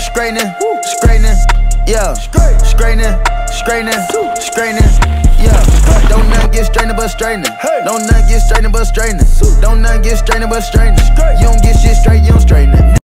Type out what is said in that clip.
straightening, straightening, yeah, straightening, straightening, straightening, yeah. Don't nothing get straightening but straightening. Don't nothing get straightening but straightening. Don't nothing get straightening but straightening. You don't get shit straight, you don't straighten it.